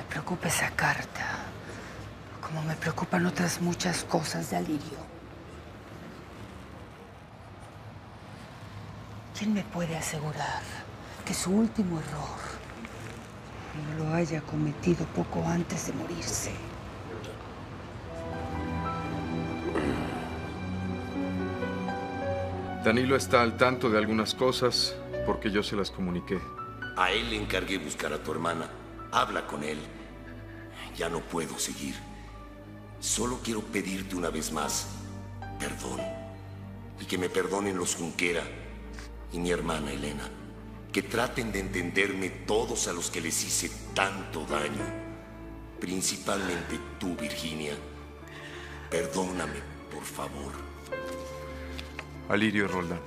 preocupa esa carta, como me preocupan otras muchas cosas de Alirio. ¿Quién me puede asegurar que su último error no lo haya cometido poco antes de morirse? Danilo está al tanto de algunas cosas porque yo se las comuniqué. A él le encargué buscar a tu hermana. Habla con él. Ya no puedo seguir. Solo quiero pedirte una vez más perdón. Y que me perdonen los Junquera y mi hermana Elena. Que traten de entenderme todos a los que les hice tanto daño. Principalmente tú, Virginia. Perdóname, por favor. Alirio Roldán.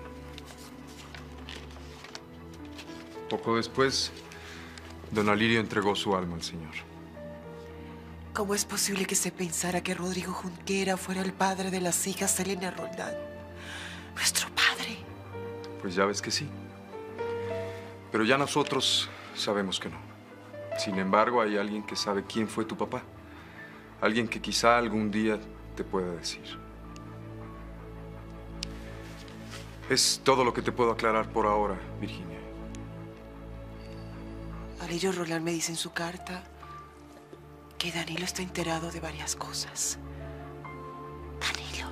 Poco después, don Alirio entregó su alma al Señor. ¿Cómo es posible que se pensara que Rodrigo Junquera fuera el padre de las hijas de Elena Roldán? Nuestro padre. Pues ya ves que sí. Pero ya nosotros sabemos que no. Sin embargo, hay alguien que sabe quién fue tu papá. Alguien que quizá algún día te pueda decir. Es todo lo que te puedo aclarar por ahora, Virginia. Alirio Roldán me dice en su carta que Danilo está enterado de varias cosas. Danilo.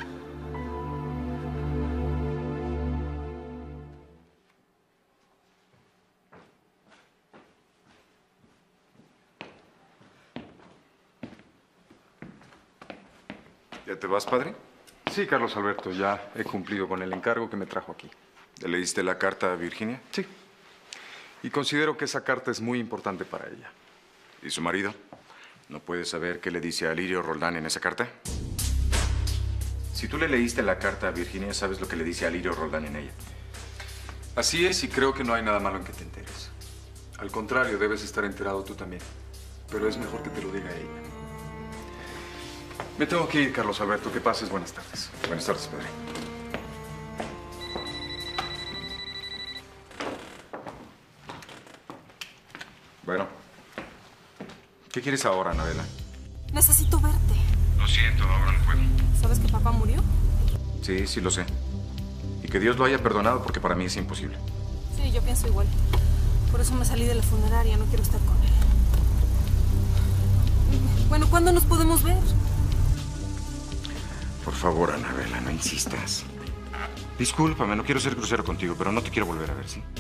¿Ya te vas, padre? Sí, Carlos Alberto, ya he cumplido con el encargo que me trajo aquí. ¿Le leíste la carta a Virginia? Sí. Y considero que esa carta es muy importante para ella. ¿Y su marido? ¿No puedes saber qué le dice a Alirio Roldán en esa carta? Si tú le leíste la carta a Virginia, sabes lo que le dice a Alirio Roldán en ella. Así es, y creo que no hay nada malo en que te enteres. Al contrario, debes estar enterado tú también. Pero es mejor que te lo diga ella. Me tengo que ir, Carlos Alberto. Que pases buenas tardes. Buenas tardes, padre. Bueno. ¿Qué quieres ahora, Anabela? Necesito verte. Lo siento, ahora no puedo. ¿Sabes que papá murió? Sí, sí lo sé. Y que Dios lo haya perdonado porque para mí es imposible. Sí, yo pienso igual. Por eso me salí de la funeraria, no quiero estar con él. Bueno, ¿cuándo nos podemos ver? Por favor, Anabela, no insistas. Discúlpame, no quiero ser grosero contigo, pero no te quiero volver a ver, ¿sí?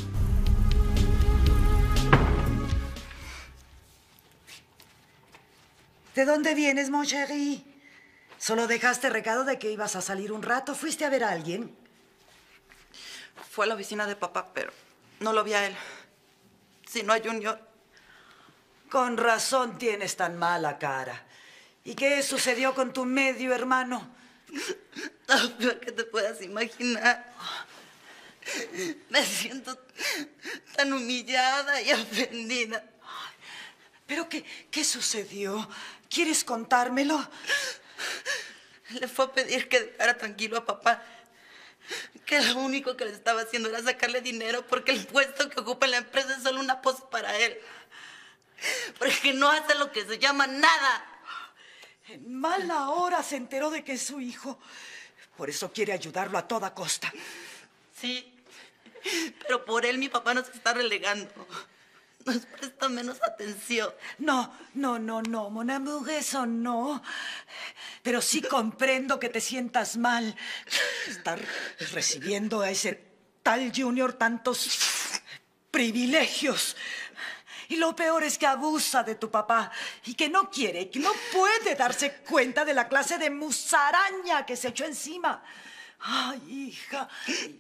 ¿De dónde vienes, mon chéri? ¿Solo dejaste recado de que ibas a salir un rato? ¿Fuiste a ver a alguien? Fue a la oficina de papá, pero no lo vi a él, sino a Junior. Con razón tienes tan mala cara. ¿Y qué sucedió con tu medio hermano? Lo peor que te puedas imaginar. Me siento tan humillada y ofendida. ¿Pero qué sucedió? ¿Quieres contármelo? Le fue a pedir que dejara tranquilo a papá. Que lo único que le estaba haciendo era sacarle dinero porque el puesto que ocupa en la empresa es solo una pose para él. Porque no hace lo que se llama nada. En mala hora se enteró de que es su hijo. Por eso quiere ayudarlo a toda costa. Sí, pero por él mi papá nos está relegando. Nos presta menos atención. No, mon amour, eso no. Pero sí comprendo que te sientas mal. Estar recibiendo a ese tal Junior tantos privilegios. Y lo peor es que abusa de tu papá y que no quiere, que no puede darse cuenta de la clase de musaraña que se echó encima. Ay, hija.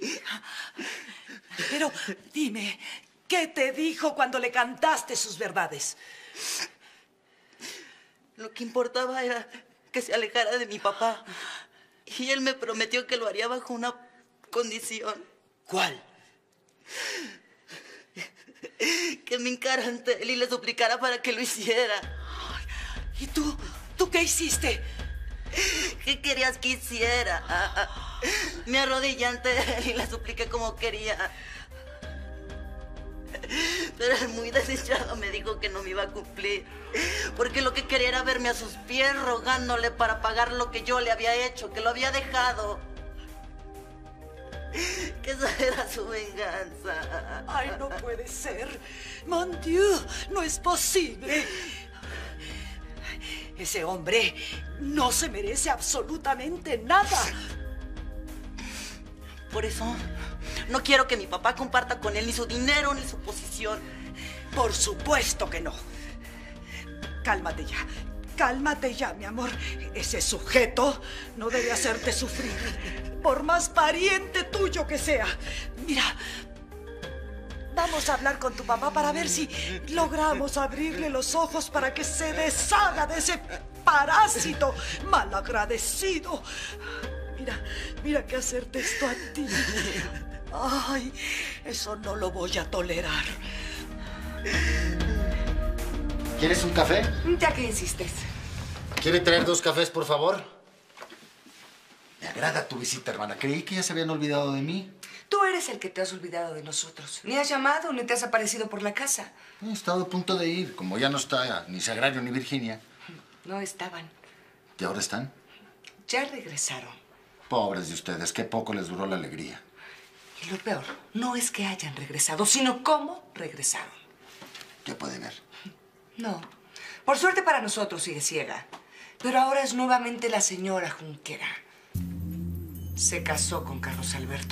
Pero dime, ¿qué te dijo cuando le cantaste sus verdades? Lo que importaba era que se alejara de mi papá. Y él me prometió que lo haría bajo una condición. ¿Cuál? Que me encara ante él y le suplicara para que lo hiciera. ¿Y tú qué hiciste? ¿Qué querías que hiciera? Me arrodillé ante él y le supliqué como quería. Pero el muy desdichado me dijo que no me iba a cumplir. Porque lo que quería era verme a sus pies rogándole para pagar lo que yo le había hecho, que lo había dejado. Que esa era su venganza. Ay, no puede ser. Mon Dieu, no es posible. Ese hombre no se merece absolutamente nada. Por eso no quiero que mi papá comparta con él ni su dinero ni su posición. Por supuesto que no. Cálmate ya, mi amor. Ese sujeto no debe hacerte sufrir, por más pariente tuyo que sea. Mira, vamos a hablar con tu papá para ver si logramos abrirle los ojos para que se deshaga de ese parásito malagradecido. Mira que hacerte esto a ti. Ay, eso no lo voy a tolerar. ¿Quieres un café? Ya que insistes. ¿Quiere traer 2 cafés, por favor? Me agrada tu visita, hermana. Creí que ya se habían olvidado de mí. Tú eres el que te has olvidado de nosotros. Ni has llamado, ni te has aparecido por la casa. He estado a punto de ir. Como ya no está ni Sagrario ni Virginia. No estaban. ¿Y ahora están? Ya regresaron. Pobres de ustedes, qué poco les duró la alegría. Y lo peor, no es que hayan regresado, sino cómo regresaron. Ya puede ver. No. Por suerte para nosotros sigue ciega. Pero ahora es nuevamente la señora Junquera. Se casó con Carlos Alberto.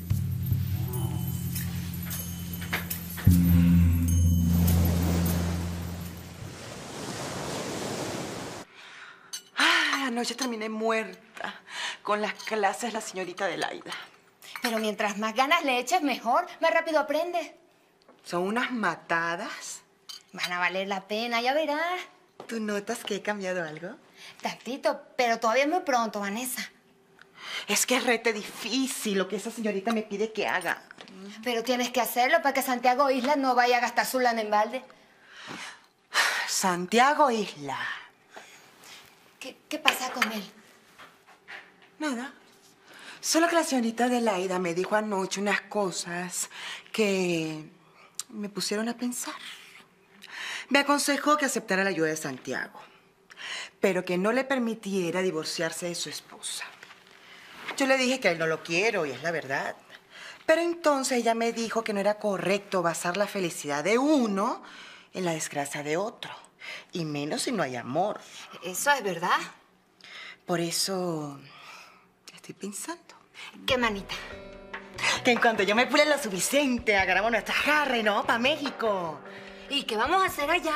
Anoche terminé muerta con las clases de la señorita Adelaida. Pero mientras más ganas le eches, mejor. Más rápido aprende. Son unas matadas. Van a valer la pena, ya verás. ¿Tú notas que he cambiado algo? Tantito, pero todavía es muy pronto, Vanessa. Es que es rete difícil lo que esa señorita me pide que haga. Pero tienes que hacerlo para que Santiago Isla no vaya a gastar su lana en balde. Santiago Isla. ¿Qué pasa con él? Nada. Solo que la señorita Adelaida me dijo anoche unas cosas que me pusieron a pensar. Me aconsejó que aceptara la ayuda de Santiago, pero que no le permitiera divorciarse de su esposa. Yo le dije que a él no lo quiero, y es la verdad. Pero entonces ella me dijo que no era correcto basar la felicidad de uno en la desgracia de otro. Y menos si no hay amor. ¿Eso es verdad? Por eso estoy pensando. ¿Qué, manita? Que en cuanto yo me pule lo suficiente, agarramos nuestra jarra y nos vamos para México. ¿Y qué vamos a hacer allá?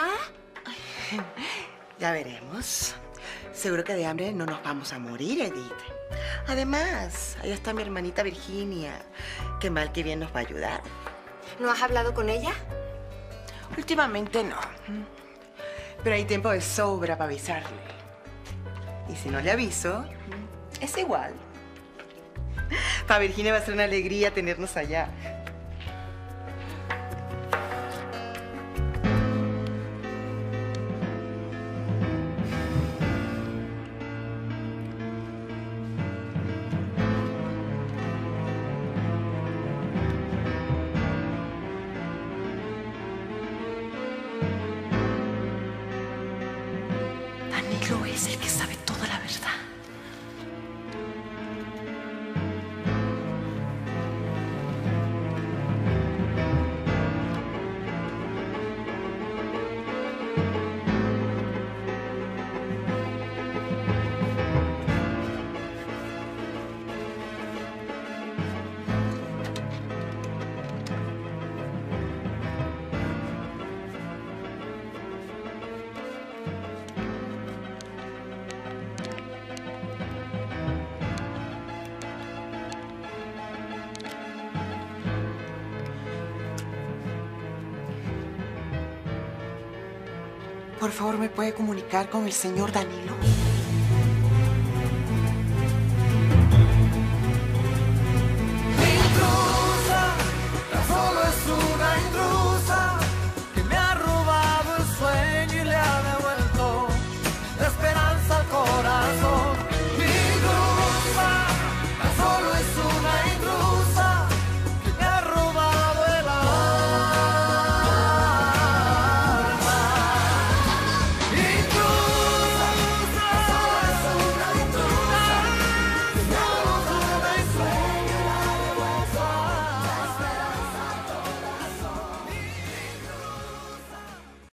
Ya veremos. Seguro que de hambre no nos vamos a morir, Edith. Además, allá está mi hermanita Virginia, que mal que bien nos va a ayudar. ¿No has hablado con ella? Últimamente no. Pero hay tiempo de sobra para avisarle. Y si no le aviso, es igual. Para Virginia va a ser una alegría tenernos allá. Danilo es el que sabe toda la verdad. Por favor, ¿me puede comunicar con el señor Danilo?